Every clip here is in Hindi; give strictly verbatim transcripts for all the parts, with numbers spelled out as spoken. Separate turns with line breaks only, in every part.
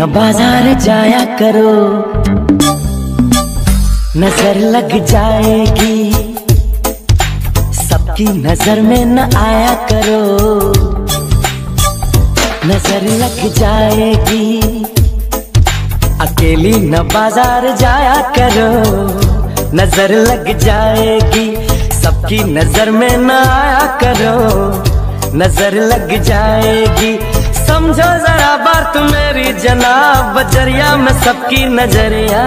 न बाजार जाया करो, नजर लग जाएगी, सबकी नजर में न आया करो, नजर लग जाएगी। अकेली न बाजार जाया करो, नजर लग जाएगी, सबकी नजर में न आया करो, नजर लग जाएगी। समझो जरा बात मेरी जनाब, बजरिया में सबकी नजरिया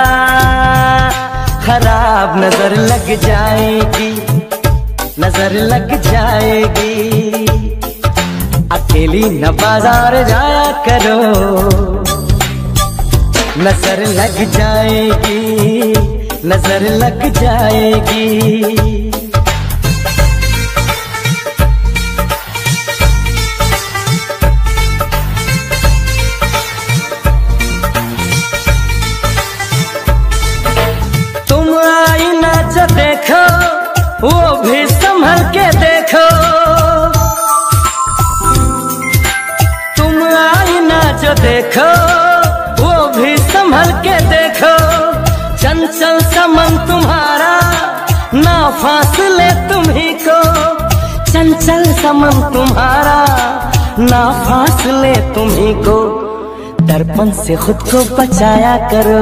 खराब, नजर लग जाएगी, नजर लग जाएगी। अकेली न बाजार जाया करो, नजर लग जाएगी, नजर लग जाएगी। जो देखो वो भी संभल के देखो, तुम आईना जो देखो वो भी संभल के देखो। चंचल समन तुम्हारा ना फासले तुम्ही को, चंचल समन तुम्हारा ना फासले तुम्ही को। दर्पण से खुद को बचाया करो,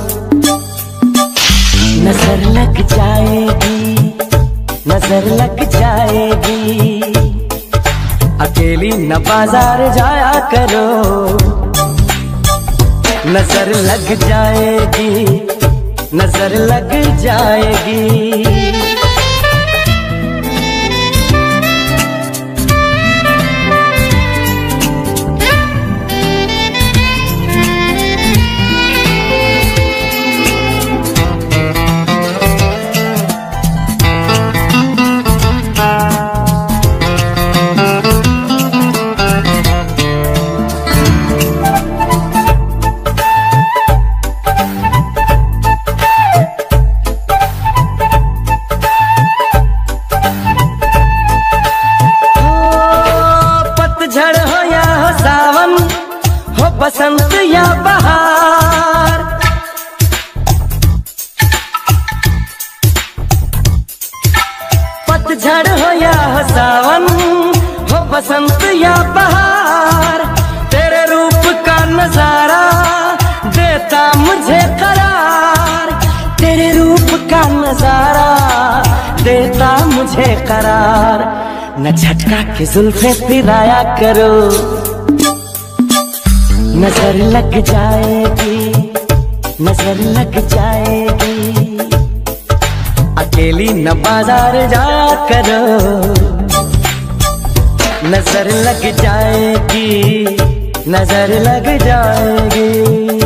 नजर लग जाएगी, नजर लग जाएगी। अकेली न बाजार जाया करो, नजर लग जाएगी, नजर लग जाएगी। बसंत या बहार, पतझड़ हो या सावन, हो बसंत या बहार। तेरे रूप का नजारा देता मुझे करार, तेरे रूप का नजारा देता मुझे करार। न झटका के जुल्फे फिराया करो, नजर लग जाएगी, नजर लग जाएगी। अकेली न बाजार जाया करो, नजर लग जाएगी, नजर लग जाएगी।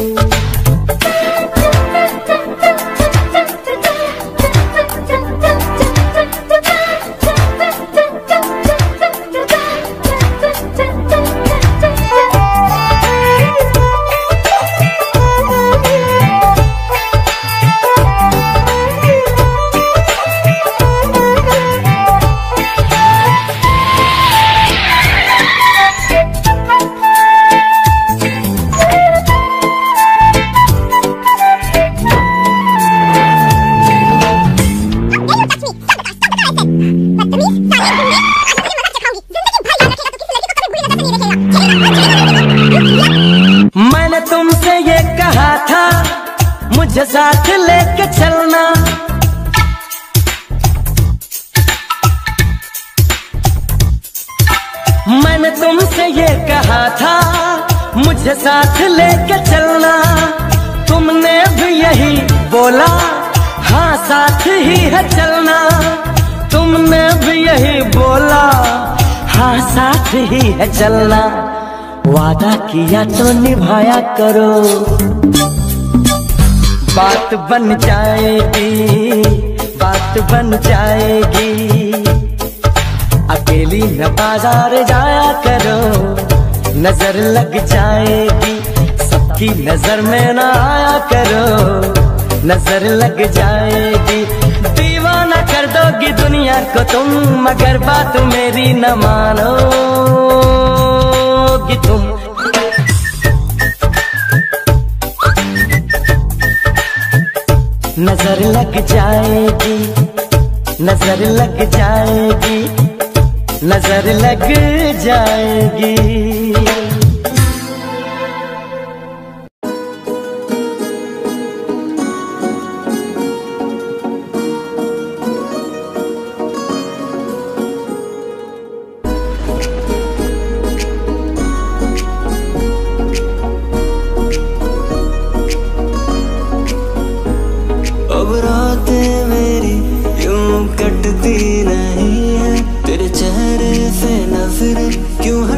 मैंने तुमसे ये कहा था मुझे साथ लेके चलना, मैंने तुमसे ये कहा था मुझे साथ लेके चलना। तुमने भी यही बोला, हाँ साथ ही है चलना। तुमने भी यही बोला, हाँ साथ ही है चलना। वादा किया तो निभाया करो, बात बन जाएगी, बात बन जाएगी। अकेली न बाजार जाया करो, नजर लग जाएगी, सबकी नजर में न आया करो, नजर लग जाएगी। दीवाना कर दोगी दुनिया को तुम, मगर बात मेरी न मानोगी तुम। नजर लग जाएगी, नजर लग जाएगी, नजर लग जाएगी।
अब रातें मेरी यूं कटती नहीं है, तेरे चेहरे से नजर क्यों